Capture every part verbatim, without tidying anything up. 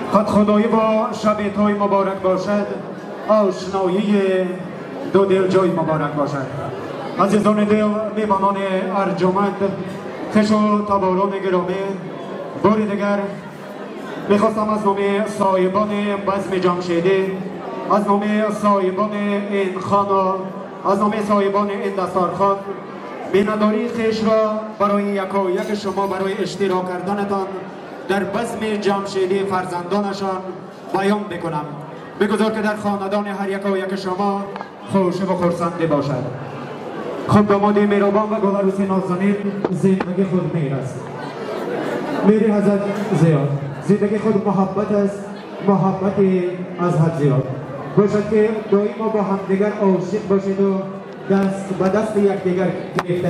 خود خدایی با شب توی مبارک باشد، آشنایی دو دل جای مبارک باشد. عزیزان دل، میهمانان ارجمند، خوش و تباران گرامی، بار دیگر میخواستم از نام صاحبان بزم جمشیدی، از نام صاحبان این خانه، از نام صاحبان این دستارخان بینداری خویش را برای یکا یک شما برای اشتراک کردنتان در بزم جمشیدی فرزندانشان بیان بکنم. بگذار که در خاندان هر یکا یک شما خوش و خرسنده باشد. خود داماد مهربان و گلعروس نازنین زندگی خود میر است، میری حضرت زیاد، زندگی خود محبت است، محبتی از حد زیاد باشد که دائم با همدیگر عاشق باشید و دست به دست یکدیگر گرفته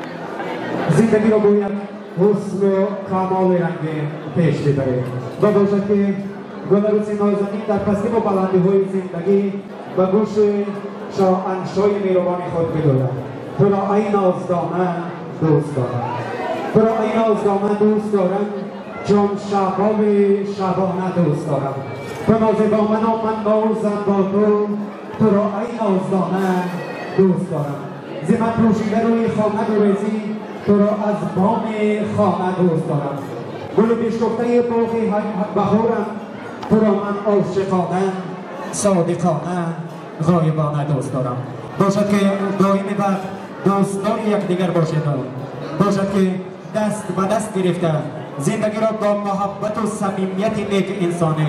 زندگی را باید حسن و کمال رنگ پیش ببرید و باشد که گلعروس نازنین در پستی و بلندی های زندگی به گوش شاهنشاه مهربان خود بگوید تو را ای نازدانه دوست دارم، تو را ای نازدانه دوست دارم، چون شباب شبانه دوست دارم. تو ناز با من و من نازم با تو، تو را ای نازدانه دوست دارم. زمن پوشیده روی خانه گریزی، تو را از بام خانه دوست دارم. گل بیشکفته باغ بهارم، تو را من عاشقانه صادقانه غایبانه دوست دارم. باشد که دائمی وقت دوستدار یکدیگر باشید، باشد که دست به دست گرفته زندگی را با محبت و صمیمیت نیک انسانی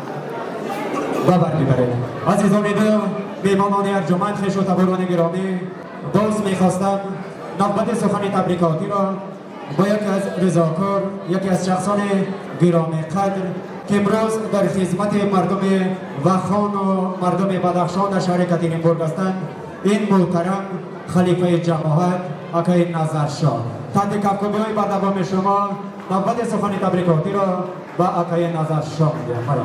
ببر ببرید. عزیزان دل، میهمانان ارجمند، خویش و تباران گرامی، باز میخواستم نوبت سخن تبریکاتی را با یکی از رضاکار، یکی از شخصان گرامی قدر که امروز در خدمت مردم وخان و مردم بدخشان در شهر کاترینبورگ هستند، این محترم خلیفه جماعت آقای نظرشاه تحت کفکوبی‌های با دوام شما نوبت سخن تبریکاتی را با آقای نظرشاه می‌دهم.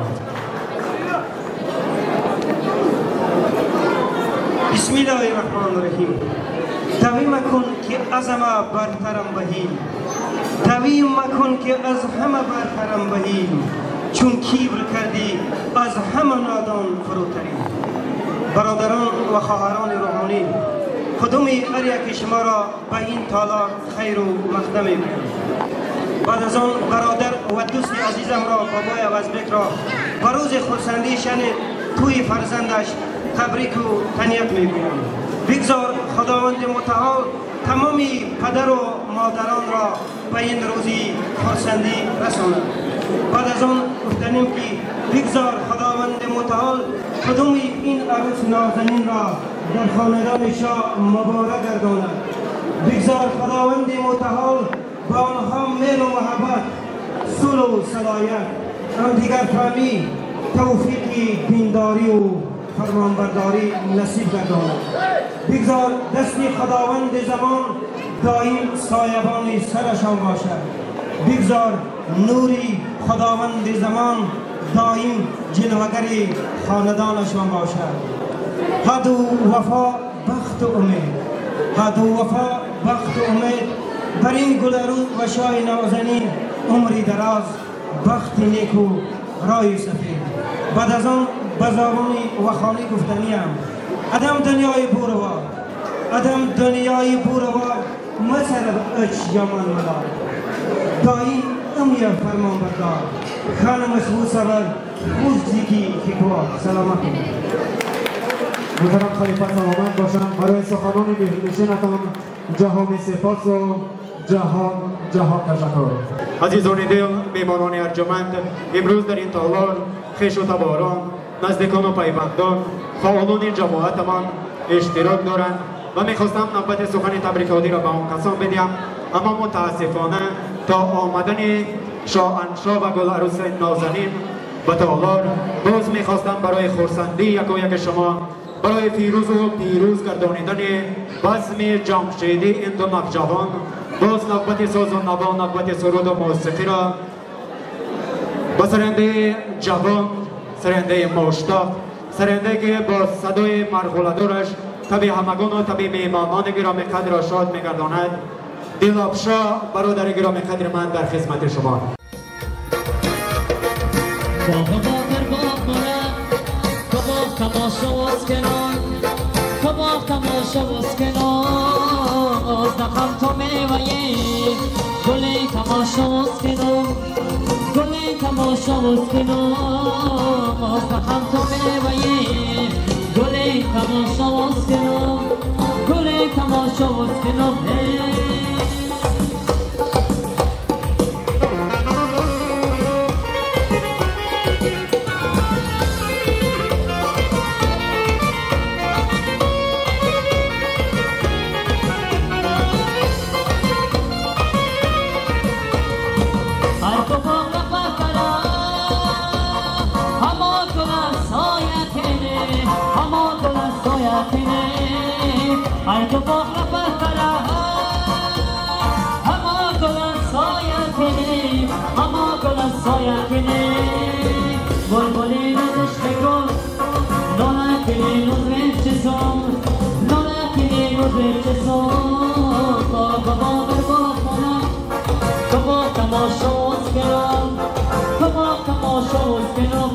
بسم الله الرحمن الرحیم. توی مکن که از همه برترم بهی، توی مکن که از همه برترم بهی، چون کیبر کردی از همه نادان فروتری. برادران و خواهران روحانی، کدوم هر یک شما را به این تالار خیر و مقدم می‌گویم. بعد از آن برادر و دوست عزیزم را بابای وزبک را به روز خرسندی شن توی فرزندش تبریک و تهنیت می‌گویم. بگذار خداوند متعال تمامی پدر و مادران را به این روزی خرسندی رساند. بعد از آن گفتنیم که بگذار خداوند متعال کدوم این عروس نازنین را در خاندان شاه مبارک گرداند. بگذار خداوند متعال با آنها میل و محبت، صلح و صلایت، آن دیگر فهمی، توفیقی دینداری و فرمانبرداری نصیب گرداند. بگذار دستی خداوند زمان دائم سایبان سرشان باشد. بگذار نوری خداوند زمان دائم جلوگری خاندانشان باشد. حد و وفا بخت و امید، حد و وفا بخت و امید بر این گلعروس و شاه نازنین عمری دراز، بخت نیک و رای سفید. بعد از آن بزابانی و خانی گفتنیم ادم دنیای بوروار، ادم دنیای بوروار مسر اچ یمان ملال دایی امیر فرمان بردار خانم مسعود سبر خوزی کی کیکوار. سلامت محترم خلیفه سلامت باشم. برای سخنان بهنشینتان جهان سپاس و جهان جهان تشکر. عزیزان دل، میهمانان ارجمند، امروز در این تالار خویش و تباران، نزدیکان و پیوندان، فعالان جماعتمان اشتراک دارند و میخواستم نوبت سخن تبریکاتی را به آن کسان بدیم، اما متاسفانه تا آمدن شاهنشاه و گلعروس نازنین به تالار باز میخواستم برای خرسندی یکا یک شما، برای فیروز و پیروز گردانیدن بزم جمشیدی این دو نوجوان باز نوبت ساز و نوا، نوبت سرود و موسیقی را با سرنده جوان، سرنده مشتاق، سرنده که با صدای مرغوله‌دارش طبی همگان و طبی میهمانان گرامی قدر را شاد میگرداند. دلابشا برادر گرامی قدر من در خدمت شما. باغ باغر باغ مانم تو باغ تماشا و اسکنان تو باغ تماشا و اسکنان دخم تو میوهی گل تماشا و اسکنان گل تماشا و اسکنان دخم تو میوهی گل تماشا و اسکنان گل تماشا و اسکنان Ay tu boca para Hama kola soya kene Hama kola soya kene Bulbuli nozش بگو Nola kene nozre çizom Nola kene nozre çizom Baba baba baba Baba tamaşa oskeram Baba tamaşa oskeram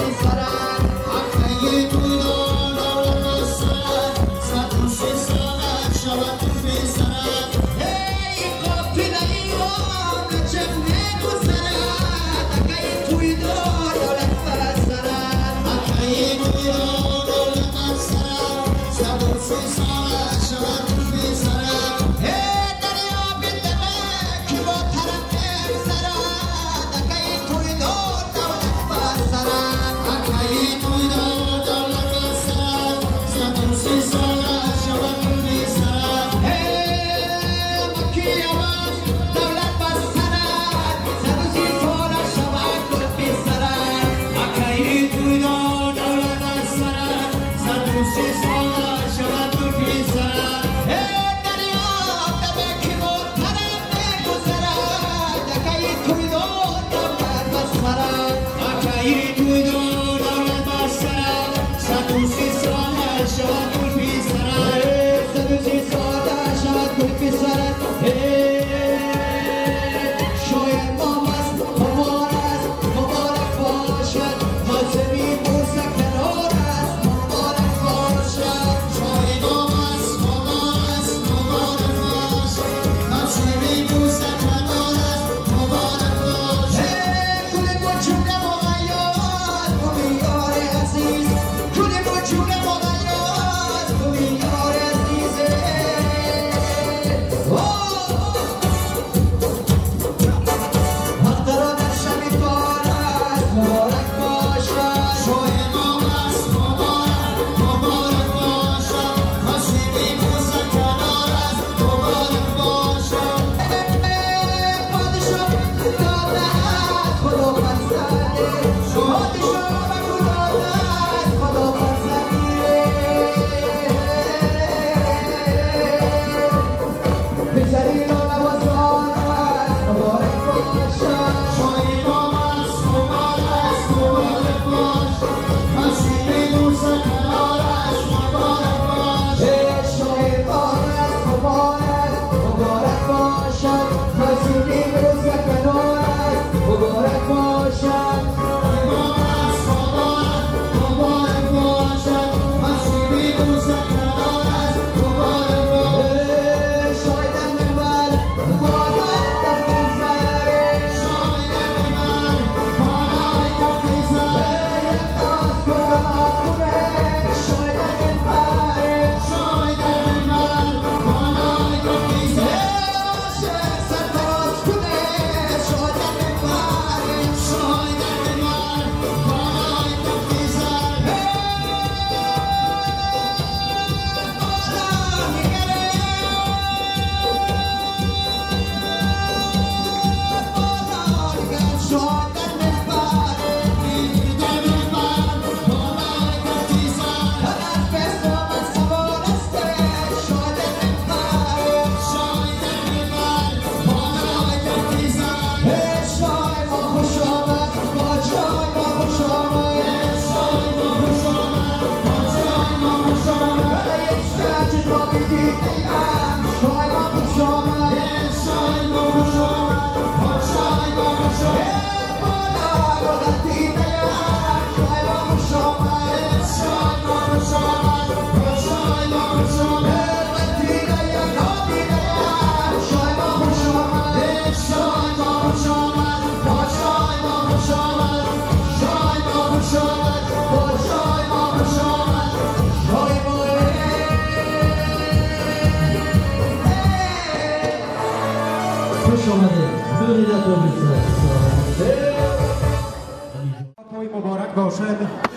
توی مبارک باشد،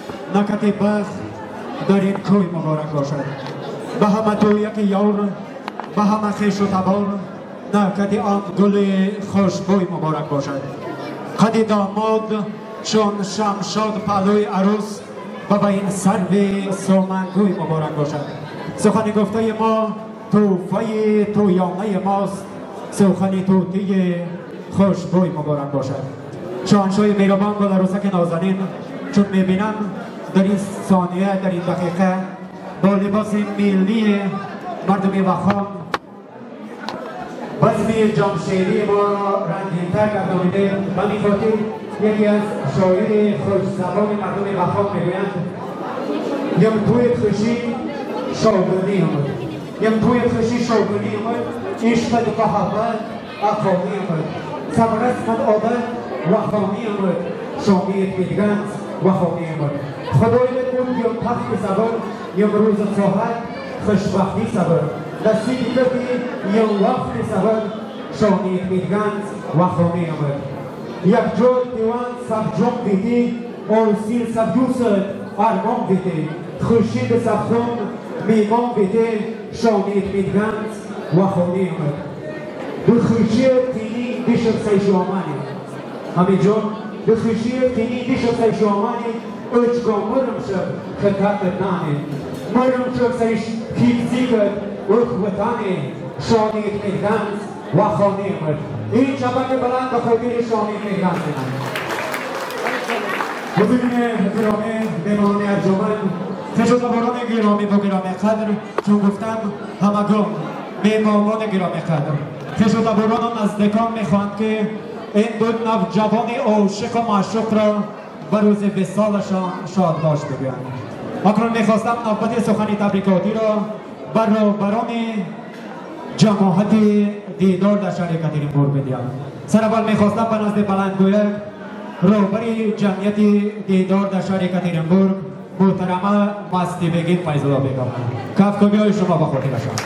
نکت بخت در این کوی مبارک باشد. به همه تو یکی یار، به همه خویش و تبار، نکت آن گل خوشبوی مبارک باشد. قد داماد چون شمشاد پهلوی عروس و به این سرو سومنگوی مبارک باشد. سخن گفته ما توفه تویانه ماست، سخن توتی خوشبوی مبارک باشد. شاهنشاه مهربان گل عروسک نازنین چون میبینم در این ثانیه در این دقیقه با لباس ملی مردمی وخام بزمی جامشیری ما را رنگین‌تر گردانیده و می‌خواهیم یکی از شاعر خوش‌زبان مردم وفا میگویند یم توی خوشی شاگردی آمد یم توی خوشی شاگردی آمد عشق محبت افامی آمد صبر قد آمد وفامی آمد شامیت میدگند وفامی آمد خدای بود یم تخت صبر یم روز خواهد خوشبختی صبر نصیبی کردی یم وقت صبر شامیت میدگند وفامی آمد یک جور دیوان سبجون بیدی آرسیل سبجوست ارمان بیدی خورشید سبزون میمان بیدی شامیت میدگند وفامی آمد دو خورشید تینی دیشت سیشوامانی همین جون دو خورشید تینی دیشت سیشوامانی اچگاه مرم شد خطت نانی مرم شد سیش کیفزیگت اخوتانی شامیت میدگند وفامی آمد این چپک بلند به خودیر شامی میگرد حضورین گرامی مهمان ارجمند تجربه‌بران گرامی با گرامی قدر چون گفتم همگان مهمانان گرامی قدر تجربه‌بران نزدیکان میخواهند که این دو نوجوان عاشق و معشوق را به روز وصالشان شادباش بگویند. اکنون میخواستم نوبت سخن تبریکاتی را برابران جماعت دیدار در شهر یکاترینبورگ بدیم. سر اول میخواستم به نزد بلندگویک رهبر جمعیت دیدار در شهر یکاترینبورگ محترمه مستی بگین فیض‌الله بیگم کفکاوی های شما با خاطرشان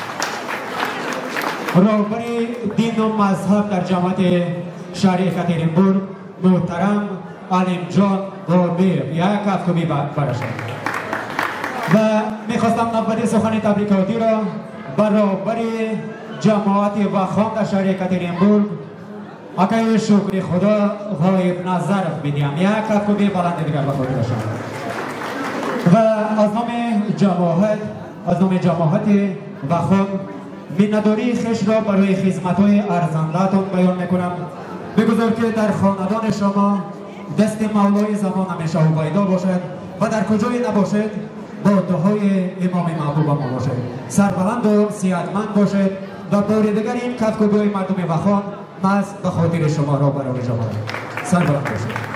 رهبر دین و مذهب در جمعیت شهر یکاترینبورگ محترم علیم جان باربیر یک کفکاوی برشان و میخواستم نوبت سخن تبریکاتی را برابر جماعت وخام در شهر یکاترینبورگ آقای شکری خدا غایب نظر بدیم یک کفکاوی بلند دیگر بخاطرشان و از نام جماعت از نام جماعت وخام مینداری خش را برای خدمت‌های ارزنده‌تان بیان میکنم. بگذار که در خاندان شما دست مولای زمان همیشه او پیدا باشد و در کجای نباشد با دعای امام محبوب ما باشد، سربلند و صحتمند باشد. در بار دیگر این کفکاوی مردم وخام از به خاطر شما را برای شما سربلند باشد.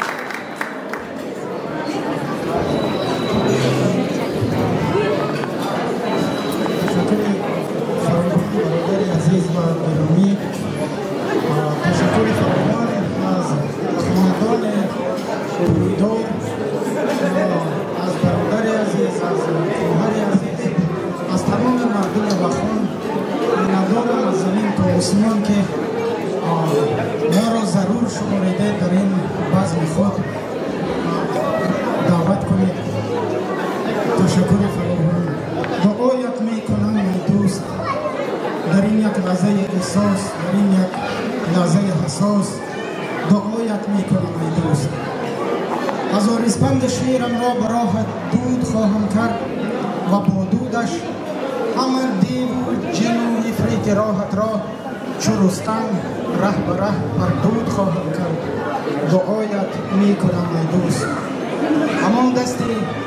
عزیز و گرامی، تشکر فراوان از خاندان دیدار، از برادر عزیز، از خواهر عزیز، از تمام مردم وخام می‌ندارم از زمین تا آسمان که ما را ضرور شماریده در این بزم خود دعوت کنید. تشکر فراوان. دعایت میکنم ای دوست در این یک لحظه احساس، در این یک لحظه حساس دعایت میکنم ای دوست. هزار اسپند شیرم را براهت دود خواهم کرد و با دودش همه دیو و جن و عفریت راحت را چو رستم ره به ره بر دود خواهم کرد. دعایت میکنم ای دوست. همان دستی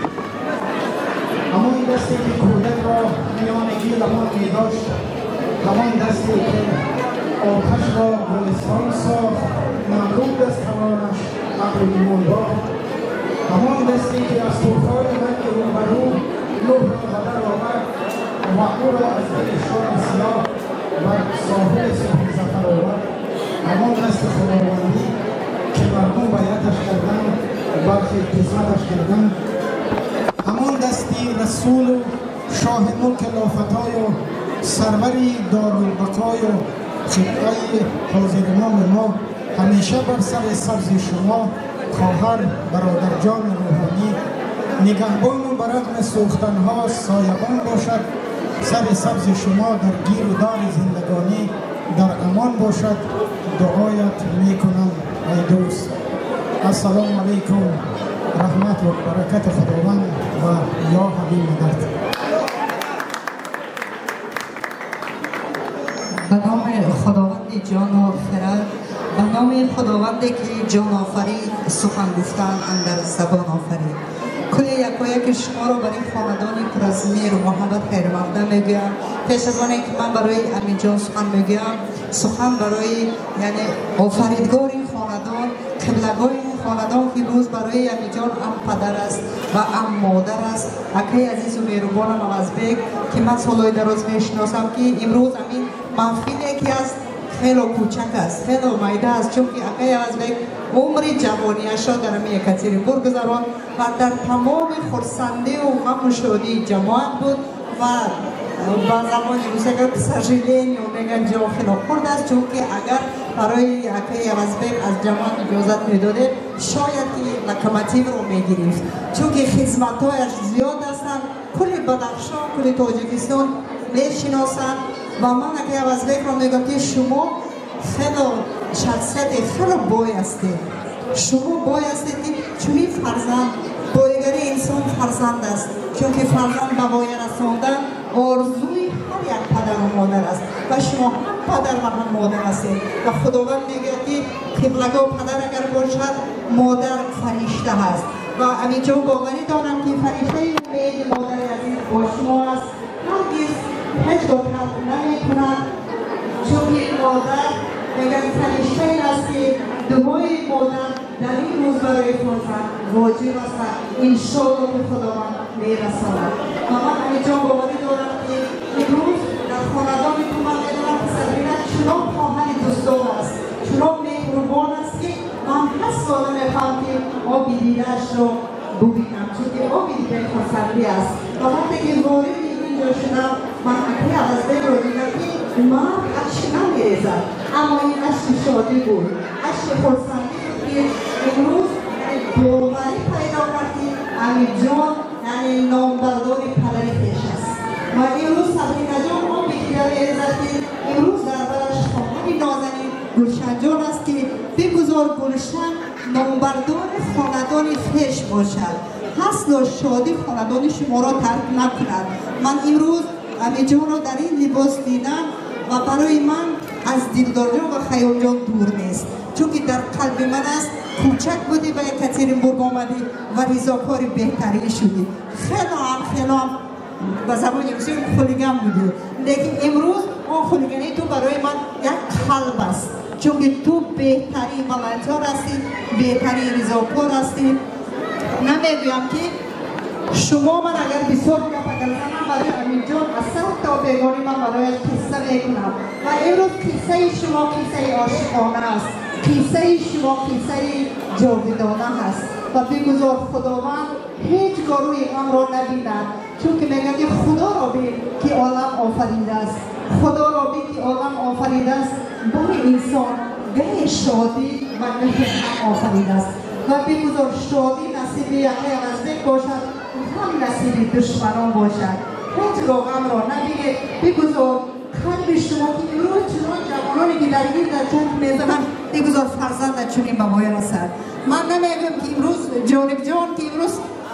همان دستی که کودک را میان گیلمان میداشت، همان دستی که آتش را گلستان ساخت، نمرود از توانش ابر لیمون باخت، همان دستی که از طوفان من روبرو نوح را بدر آورد و او را از دل شام سیاه بر ساحل صبح ظفر آورد، همان دست خداوندی که مردم بیعتش کردند برخی قسمتش کردند، همان دستی رسول و شاه ملک لافتای و سروری دارالبقای و خطعه حاضر امام ما همیشه بر سر سبز شما خواهر برادر جان روحانی نگهبان و برغم سوختنها سایبان باشد. سر سبز شما در گیر و دار زندگانی در امان باشد. دعایت میکنم ای دوست. السلام علیکم رحمت و برکت خداوند و یا حبیب مدد. به نام خداوند جان آفرید، به نام خداوندی که جان آفرید سخن گفتن اندر زبان آفرید. کل یکایک شما را برای خاندانی پر از مهر و محبت خیرمقدم میگویم. پیش از آنکه که من برای امین جان سخن میگویم، سخن برای یعنی آفریدگار این خاندان قبلگاه خاندان که روز برای امیجان ام پدر است و ام مادر است اکای عزیز و مهربانم عوضبک که من سالهای دراز میشناسم که امروز امین محفلی که است خیلی کوچک است خیلی مایده است چون که اکای عوضبک عمر جوانیش را در امی یکاترینبورگ گذراند و در تمام خرسندی و غم و شادی جماعت بود و با زبان روسی که سجلین و میگن جا خیلی خورد است چون که اگر برای اکای عوضبک از جماعت اجازت میداده شاید که لکمتیو رو میگیریم چون که خدمت‌هایش زیاد هستند کل بدخشان کل تاجیکستان میشناسند و من اکای عوضبک رو میگم که شما خیلی شخصیت خیلی بای هستید شما بای هستید که چونی فرزند بایگری انسان فرزند است چون که فرزند به بای رساندن آرزوی هر یک پدر و مادر است و شما هم پدر و هم مادر هستید و خداوند میگه که قبلگاه پدر اگر باشد مادر فرشته هست و همینجا باوری دارم که فرشته امید مادر عزیز با شما است هرگز هیچگاه کم نمیکند چون که مادر میگن فرشته است که دعای مادر در این روز برای فرزند واجب است انشاءالله که خداوند میرساند و من همینجا باوری دارم که امروز در خاندان تو من میدونم که صدرینه چنان خواهر دوستان است چنان مهربان است که من هست ساله میخوام که آبی دیدهش رو ببینم چون که آبی دیده خسندی است و وقتی که وارد اینجا شدم من اکای عوضبک رو دیدم که من اشک نمیریزد اما این اشک شادی بود اشک خرسندی بود که امروز باوری پیدا کردی امیر جان یعنی نامبرداری پدری پیش است و امروز صدرینه جان ما بگیره میریزد که امروز در برش خواهری نازنین گلشن جان است که بگذار گلشن نامبردار خاندان خویش باشد حسن و شادی خاندان شما را ترک نکند من امروز امیر جان را در این لباس دیدم و برای من از دلدار جان و خیال جان دور نیست چون که در قلب من است کوچک بودی و یکاترینبورگ آمدی و رضاکار بهتری شدی خیلی هم خیلی هم به زبان روسی خلیگم بودی لیکن امروز اون خلیگنی تو برای من یک قلب است چون که تو بهترین ولنتار هستی بهترین رضاکار هستی نمیگویم که شما من اگر بسیار گپ اگر من برای امیر جان از سر تا بیگانی من برایش قصه میکنم و امروز قصه شما قصه عاشقانه است قصه شما قصه جاودانه هست و بگذار خداوند هیچ گروه غم را نبیند چون که میگن که خدا را بین که عالم آفریده است خدا را بین که عالم آفریده است برای انسان گه شادی و گه غم آفریده است و بگذار شادی نصیب یکی عوضبک باشد هم نصیب دشمنان باشد هیچ گاه غم را نبینید بگذار قلب شما که امروز چنان جوانانی که در این در جنگ میزنند بگذار فرزند چنین به پایان رسد من نمیگم که امروز جانب جان که امروز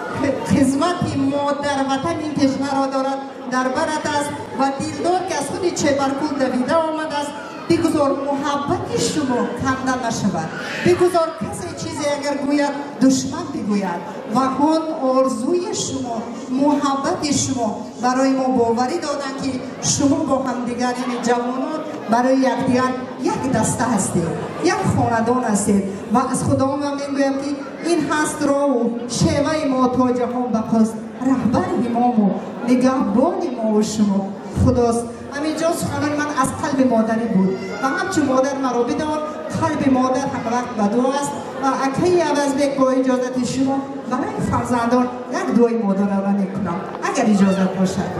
خدمت ما در وطن این کشور را دارد در برت است و دلدار که از خود چهبرکول دویده آمده است بگذار محبت شما کمتر نشود بگذار کسی چیزی اگر گوید دشمن بگوید و آن آرزوی شما محبت شما برای ما باوری دادن که شما با همدیگر یعنی جوانان برای یکدیگر یک دسته هستید یک خاندان هستید و از خدا من میگویم که این هست را و شیوه ما تا جهان بقاست رهبر امام و نگهبان ما و شما خداست همینجا سخنان من از قلب مادری بود و همچون مادر مرا بدار قلب مادر هم وقت بدو است و اکای عوضبک با اجازت شما برای فرزندان یک دوی مادر را میکنم اگر اجازت باشد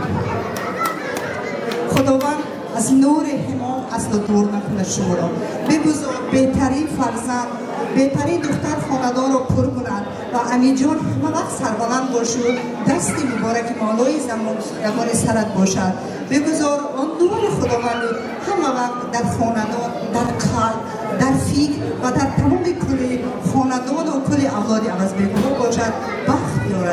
خداوند از نور همام اصلا دور نکنه شما را بگذار بهترین فرزند بهترین دختر خاندان را پر کنند و امی جان همه وقت سربلند باشد دست مبارک مالای زمان سرت باشد بگذار آن نور خداوندی همه وقت در خاندان در قلب در فکر و در تمام کل خاندان و کل اولاد عوضبک باشد بخت بیارد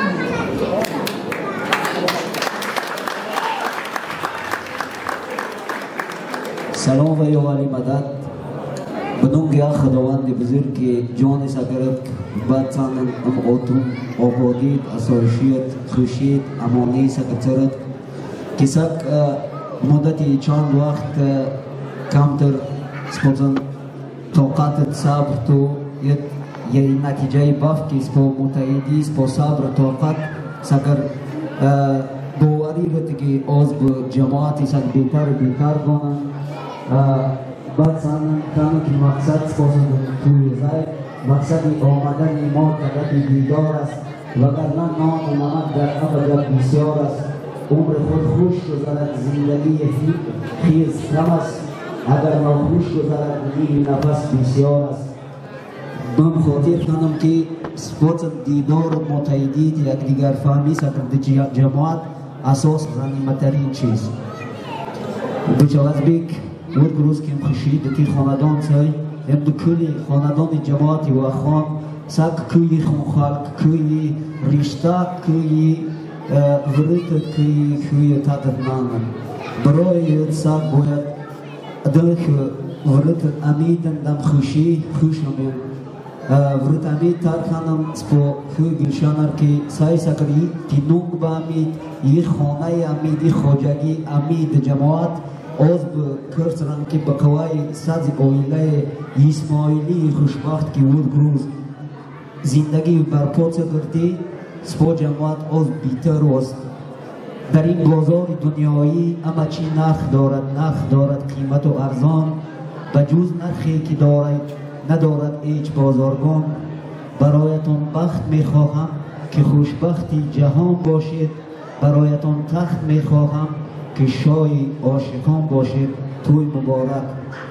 سلام و یاوری مدد بدون گیا خداوند بزرگ که جان سکرت بادسان ام اوتون آبادید اسایشیت خوشید امانی سکترت کسک مدتی چند وقت کمتر سپوزن طاقت صبر تو یه نتیجه بافکی است با متعیدی است با صبر و طاقت سکر باوری بود که از با جماعتی سک بیتر و بیتر کنن بعد سانن کانو که مقصد سپاسن توی زای مقصدی آمدن ما طلب دیدار است وگرنه نام و نمک در ابد بسیار است عمر خود خوش گذرد زندگی خیز کم است اگر ناخوش گذرد نیمی نفس بسیار است من خاطر کنم که سپاس دیدار و متعیدید یک دیگر فهمی سکر جماعت اساس غنیمترین چیز بچه از بیک ود گروز که خوشی دکی خاندان سای ام دو کلی خاندان جماعتی و خان سک کوی خون خلق کوی رشته کوی ورد کوی کوی تدرنان برای سک باید دلک ورد امیدن دم خوشی خوش نمیم ورد امید تر خانم سپو خوی گلشانر که سای سکری تینونگ با امید یه خانه امید یه خوجگی امید جماعت از به کرس رنگ که بقوای سازی اویله اسماعیلی خوشبخت که ود گروز زندگی برپا کردی سپو جماعت از بیتر است در این بازار دنیایی اما چی نرخ دارد نرخ دارد قیمت و ارزان بجوز نرخی که دارد ندارد هیچ بازارگان برایتان بخت میخواهم که خوشبختی جهان باشید برایتان تخت میخواهم که شای عاشقان باشید توی مبارک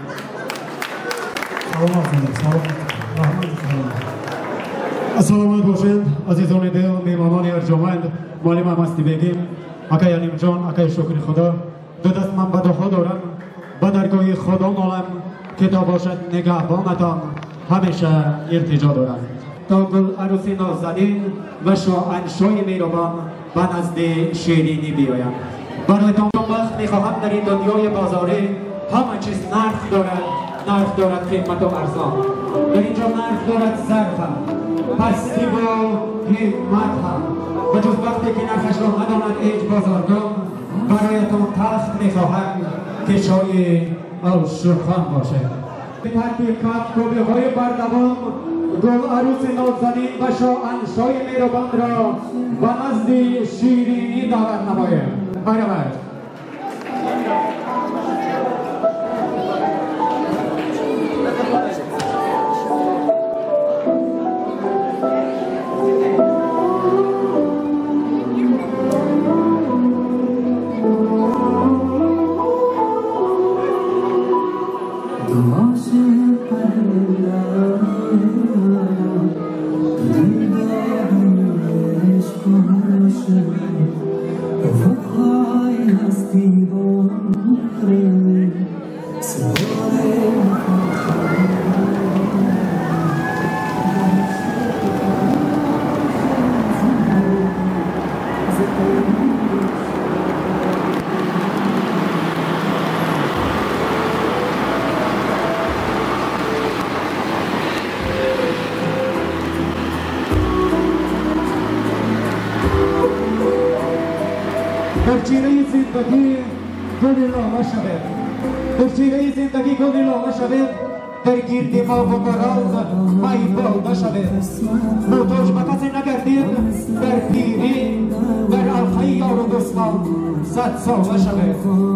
سلامت باشید عزیزان دل میهمانان ارجمند معلم مستی بگیم اکای علیم جان اکای شکر خدا دو دست من به دعا دارم به درگاه خدا نالم که تا باشد نگهبانتان همیشه ارتجا دارم تا گل عروسی نازنین و شاهنشاه میروان به نزد شیرینی بیایم برایتان وقت میخواهم در این دنیای بازاری همه چیز نرخ دارد نرخ دارد خدمت و ارزان در اینجا نرخ دارد ظرف هم پستی و حکمت هم و جز وقتی که نرخش را نداند هیچ بازارگان برایتان تخت میخواهم که شای عاشقان باشد به ترتیب کف کوبه های بردوام گل عروس نازنین و شاهنشاه میروان را به نزد شیرینی دعوت نمایم برابر در چیره زندگی گل لاله شود در چیره زندگی گل لاله شود در گرد ما و براز مای باده شود محتاج به کسی نگردید در پیری در آخه یار و دوستان صد ساله شود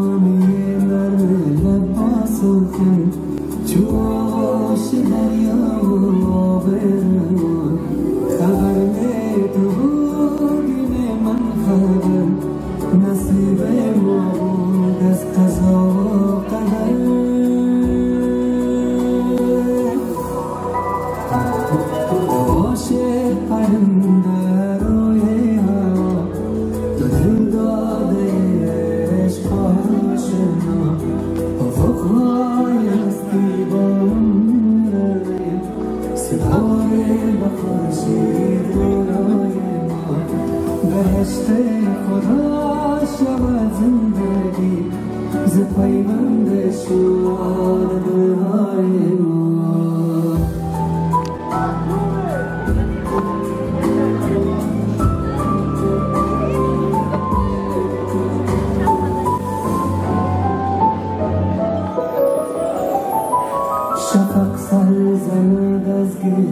نصیب ما بود از قضا و قدر باشه پرنده روی هوا تو دل داده عشق آشنا افقهای هستی بارون روی ستاره به خورشید روی ما بهشت خدا شود زندگی ز پیوند شوار دلهای ما شفق سر زند از گل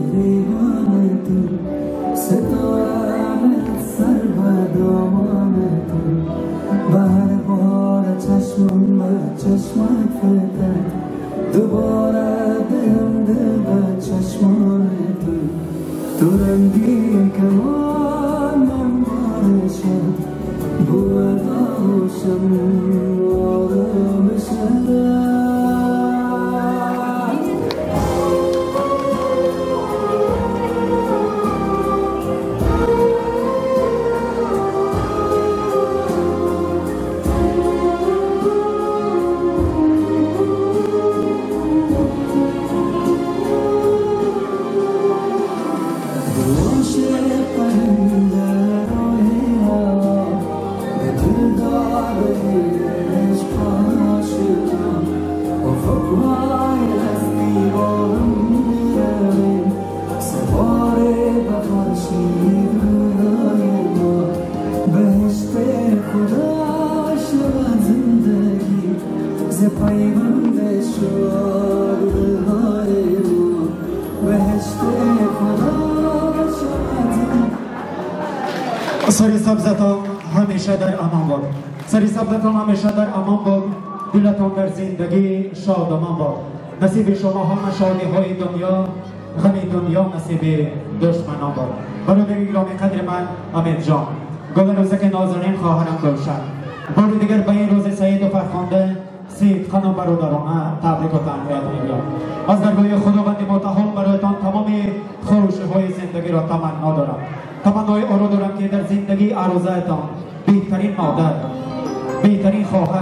آمد چشمت فتن دوباره دم دل چشمان تو تو رنگی کمان من بارشم بود آشم آرام شدم سری سبزتان همیشه در امان باد. سری سبزتان همیشه در امان باد. دلتان در زندگی شادمان باد. نصیب شما همه شادی های دنیا، غم دنیا نصیب دشمنان باد. برادر گرامی قدر من امید جان، گل روزک نازنین خواهرم گلشن، بار دیگر به این روز سعید و فرخنده سید خانم برادرانه تبریک و تهنیت میگویم. از درگاه خداوند متعال برایتان تمام خواهش های زندگی را تمنا دارم. تمنای آن را دارم که در زندگی عروضه‌تان بهترین مادر، بهترین خواهر،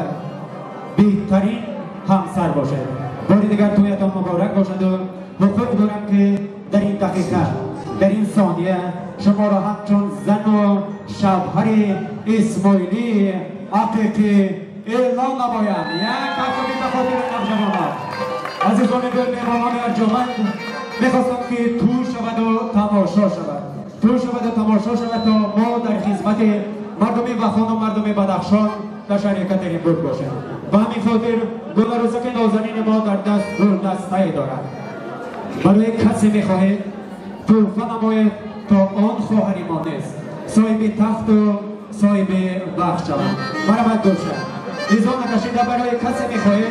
بهترین همسر باشد. بار دیگر تویتان مبارک باشد و حقوق دارم که در این دقیقه، در این ثانیه شما را همچون زن و شوهر اسماعیلی عقیقی اعلان نمایم. یک کفی به خاطر نوجوانان عزیزان دل مهمانان ارجمند میخواستم که تور شود و تماشا شود، تور شود و تماشا شود تا ما در خدمت مردم وخان و مردم بدخشان در شرکت این بود باشیم. و همین خاطر گل روزک نازنین ما در دست گل دسته دارد. برای کسی میخواهید توفه نماید تا آن خواهری ما نیست صاحب تخت و صاحب بخش شود. مرحمت گلشن ایزان نکشیده برای کسی میخواهید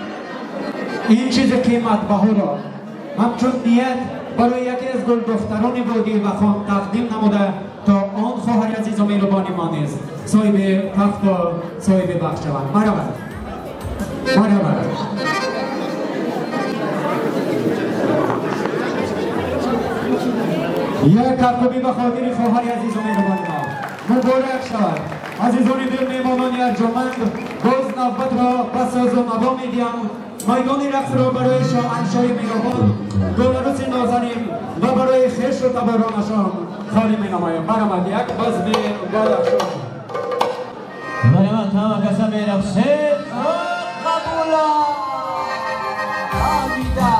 این چیز قیمت بها را همچون نیت برای یکی از گل دختران وادی وخان تقدیم نموده تا آن خواهر عزیز و مهربانی ما نیز صاحب تخت و صاحب بخش شوند. مرحبت مرحبت. یک کفکوبی به خاطر خواهر عزیز و مهربانی ما مبارک شود. عزیزان دل مهمانان ارجمند باز نوبت را به ساز و نوا میدیم. میدان رقص را برای شاهنشاه مهربان گلعروس نازنین و برای خویش و تبارانشان خالی مینمایم. مرحمت یک بزم بدخشان. مرحمت همه کسا میرخشید قبولا آمیده.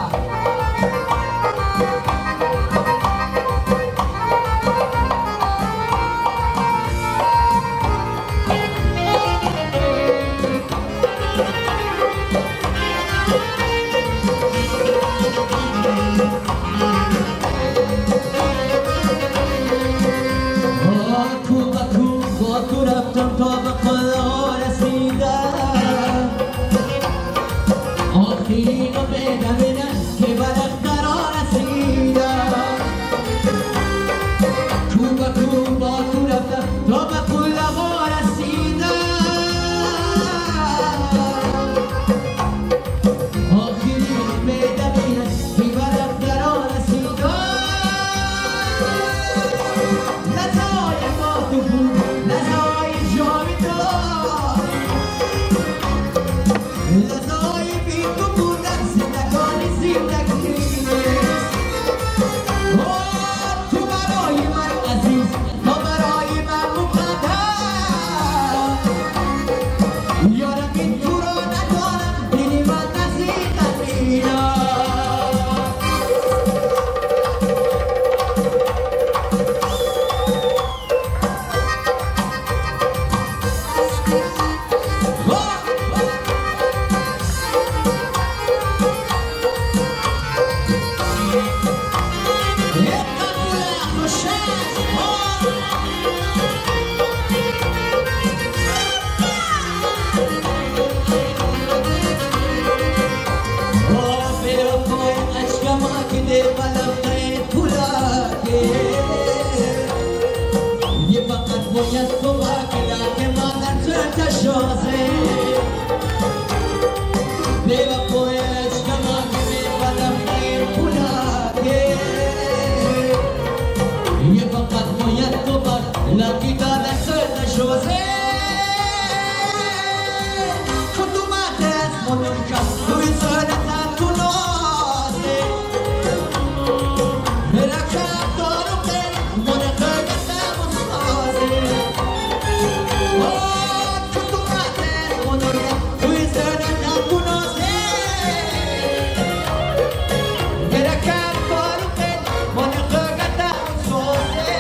باید تو بگیرم که من در تو تشازه بیوه پویش که من میبادم خیر پولاکه یه فقط باید تو بگیرم که در تو تشازه خطومت از مدن کس توی سادت تو نازه مرکب دارم خیر مدن خیلتم استازه خطومت از مدن کس توی سادت تو نازه مرکب دارم خیر مدن خیلتم استازه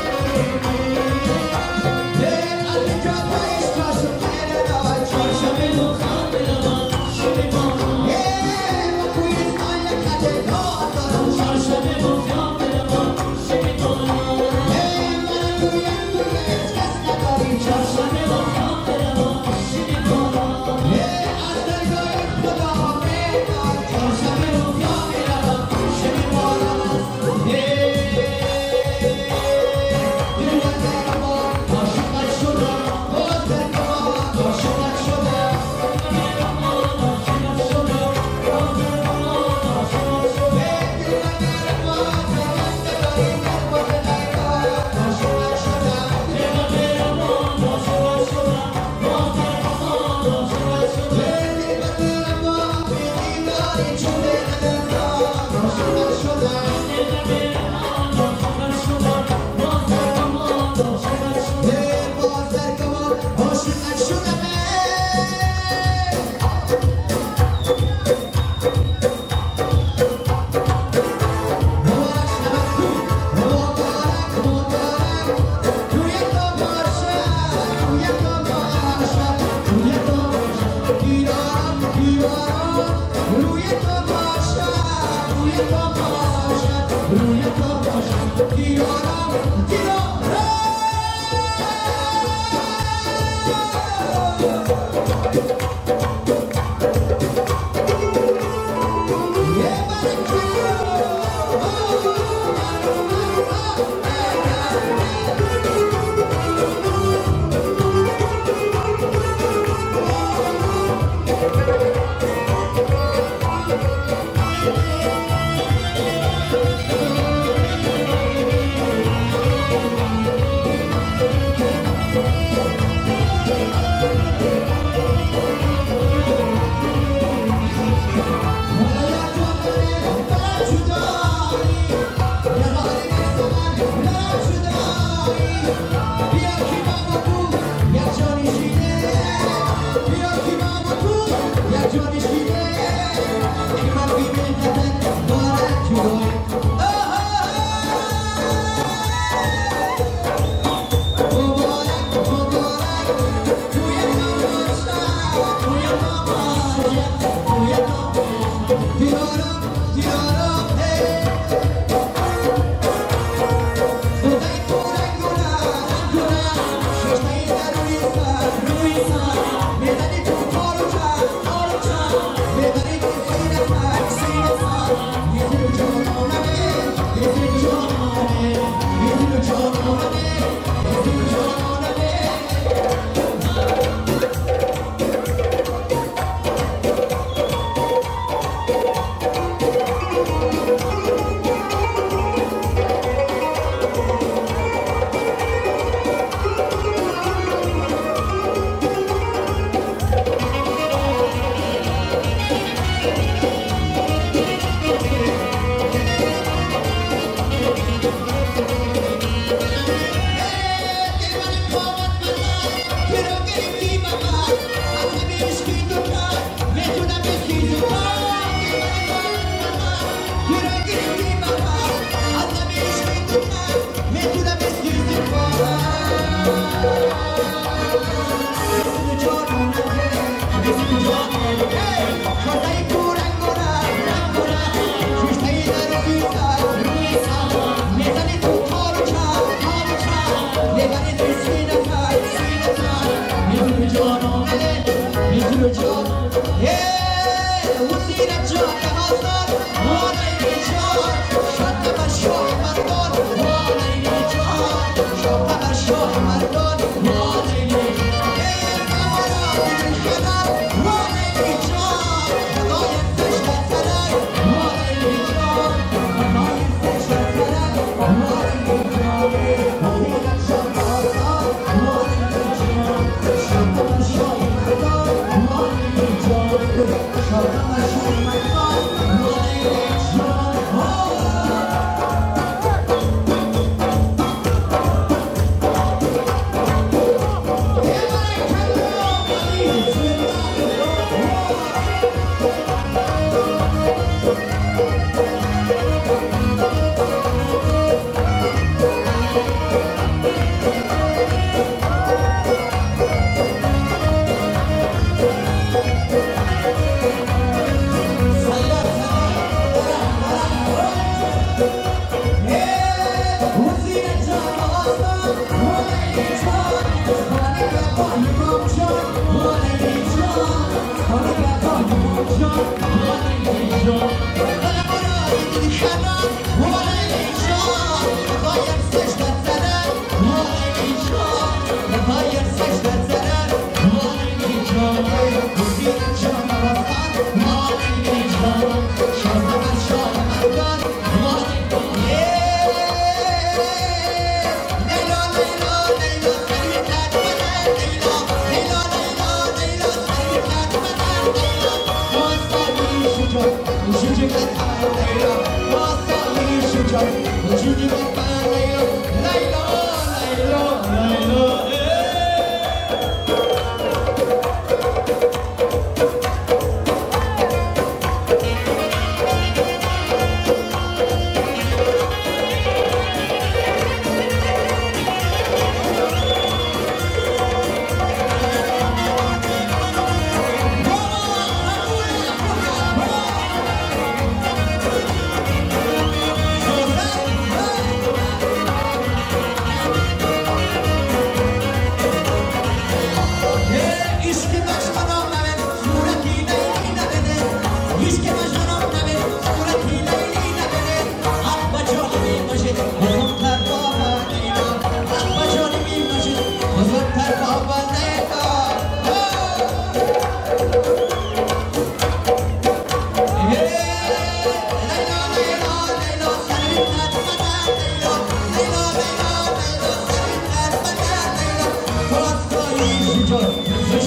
Yeah.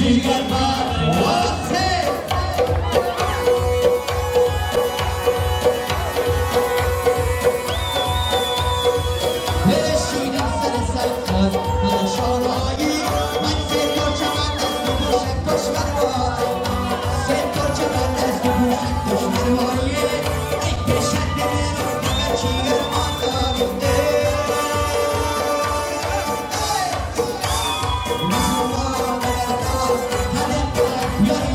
Yeah.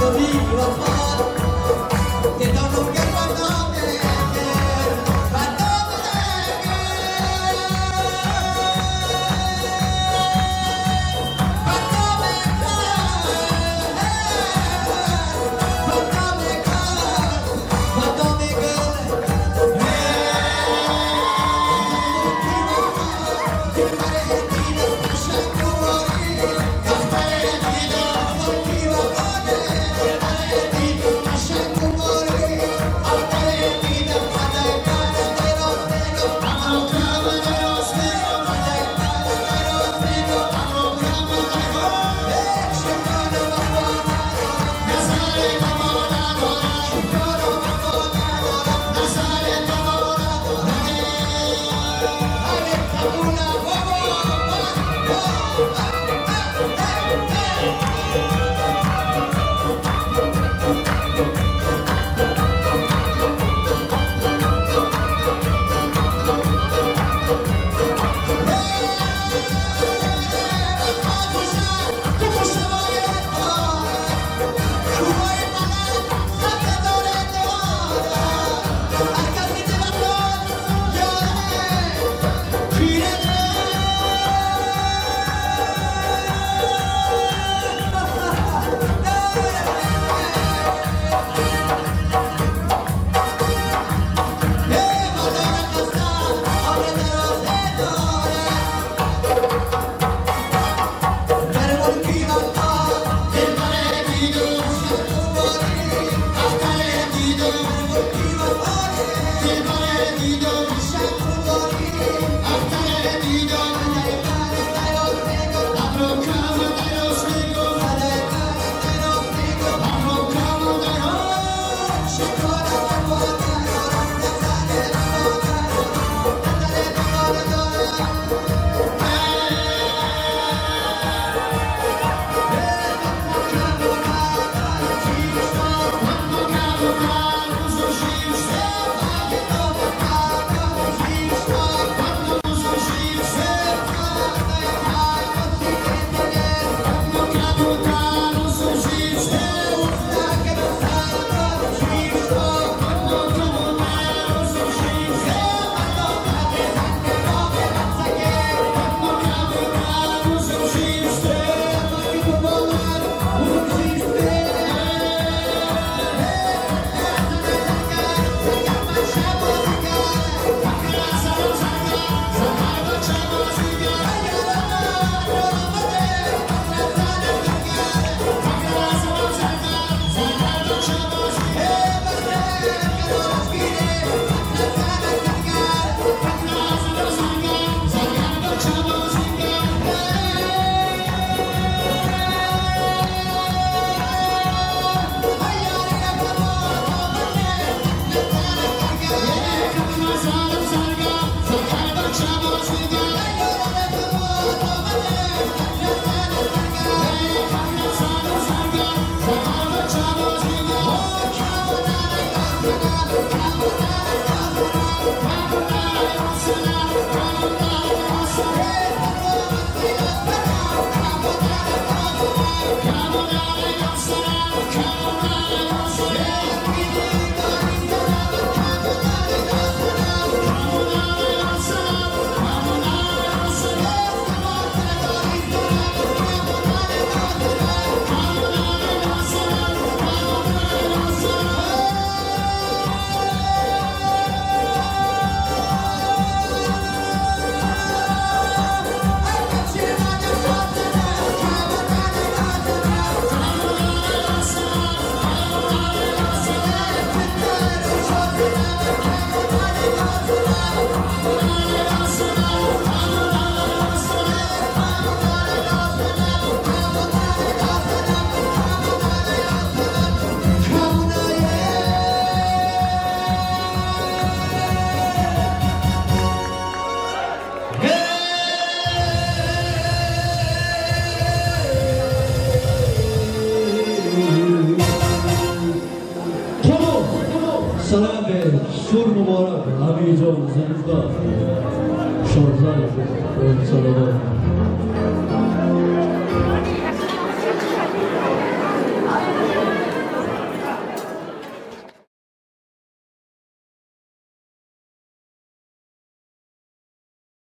شور مبارک همه جان زنده شادزار شد